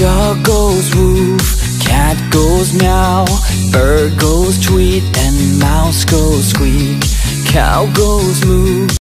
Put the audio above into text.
Dog goes woof, cat goes meow, bird goes tweet, and mouse goes squeak, cow goes moo.